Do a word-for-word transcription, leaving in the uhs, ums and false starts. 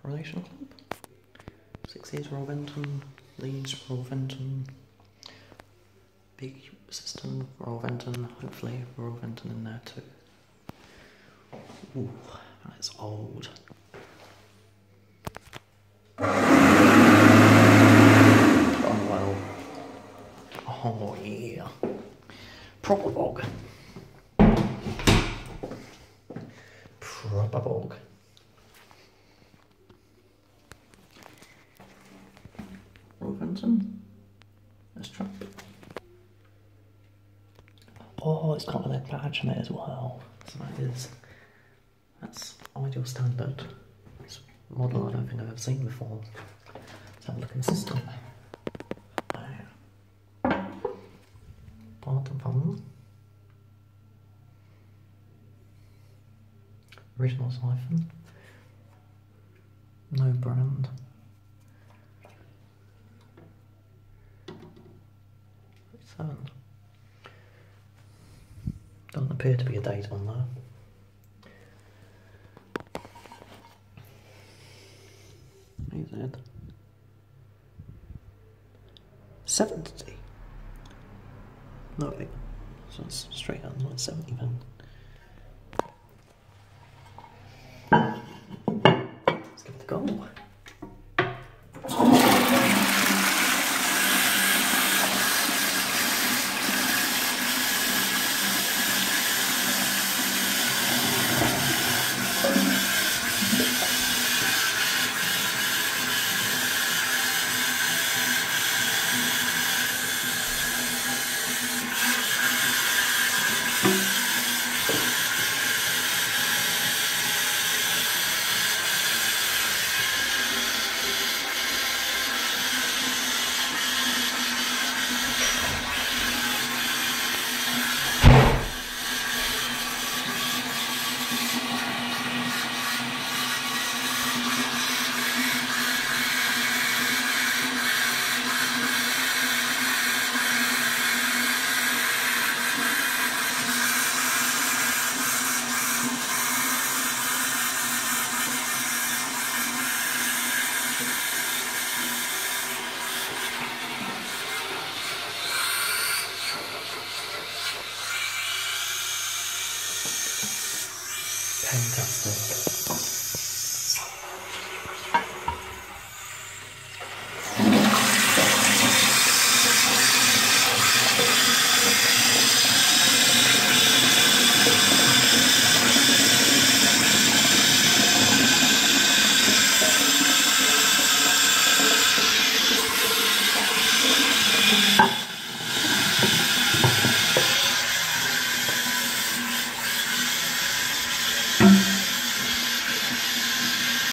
Relation Club. Six Years Royal Venton, Leeds Royal Venton, Big System Royal Venton, hopefully Royal Venton in there too. Ooh, that's old. Oh well. Oh yeah. Proper bog. Proper bog. Royal Venton. Let's try. Oh, it's got a lead badge on it as well. So that is, that's ideal standard. It's a model I don't think I've ever seen before. Let's have a look in the system. Part and fun. Original siphon. No brand. Seven. Doesn't appear to be a date on there. A Z. seventy. No, wait. So it's straight out, not seventy then. Let's give it a go.